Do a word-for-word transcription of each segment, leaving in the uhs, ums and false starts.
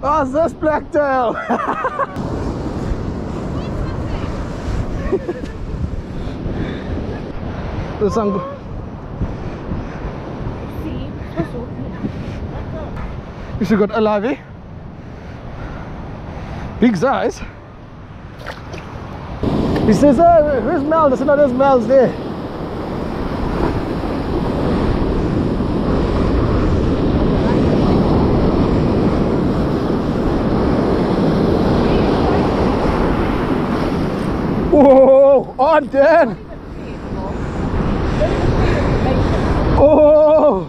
Oh, that's Blacktail. There's some. You still got alive, eh? Big size. He says, oh, where's Mel? I said, no, there's Mel's there. Whoa, on Dan. Oh.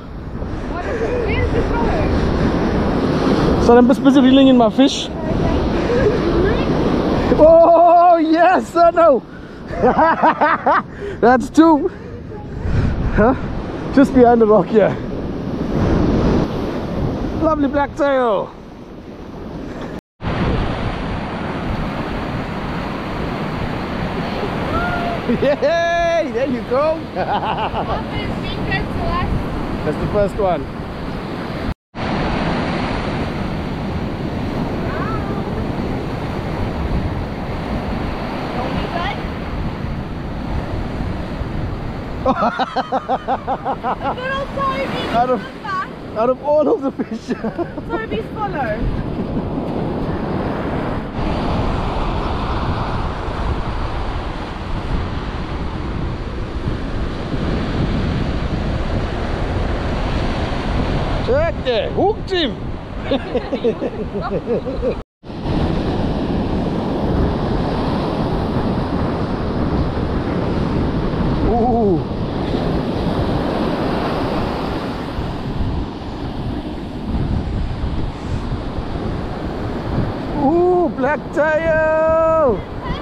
So I'm just busy reeling in my fish. Oh yes, I know. That's two. Huh? Just behind the rock here. Lovely blacktail. Yay! There you go. That's the first one. out of out of all of the fish. Toby's follow. Check there, hooked him. Ooh. Ooh, blacktail.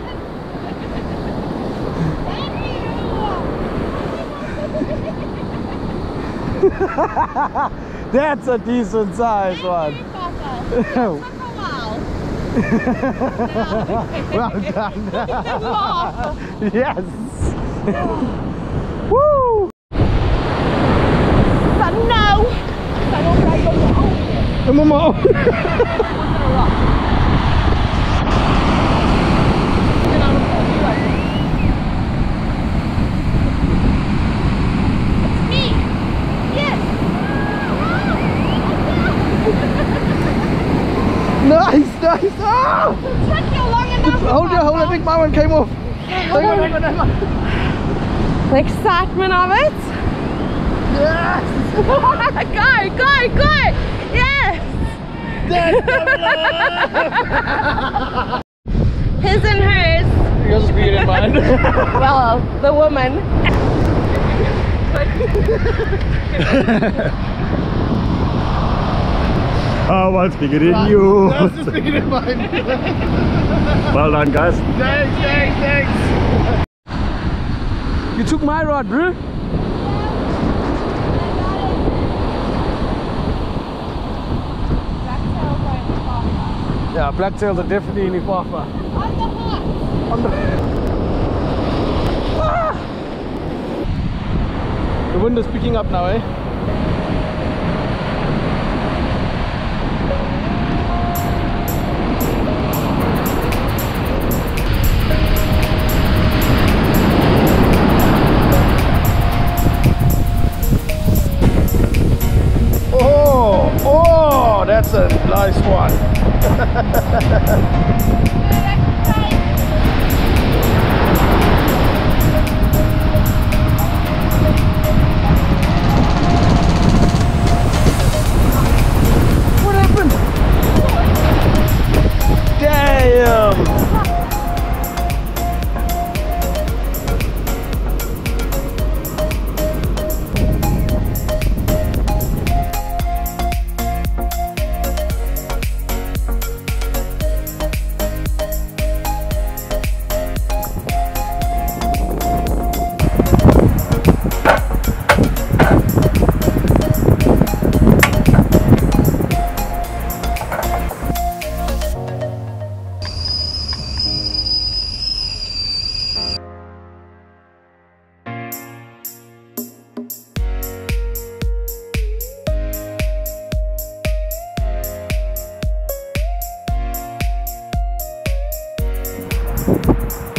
That's a decent size one. Well done. Yes. Woo! But no! Come on, Mom. Nice, nice. Oh! Long enough. Hold your hold, I think my one came off. Hang on, hang on, hang on. The excitement of it. Yes! Go, go, go! Yes! His and hers. Yours is bigger than mine. Well, the woman. Oh, one's bigger than you. That's just bigger than mine. Well done, guys. Thanks, thanks, thanks. You took my rod, bro. Yeah, blacktails are definitely in Ifafa. On the hook. On the... Ah! The wind is picking up now, eh? That's a nice one. What happened? Damn! Bye.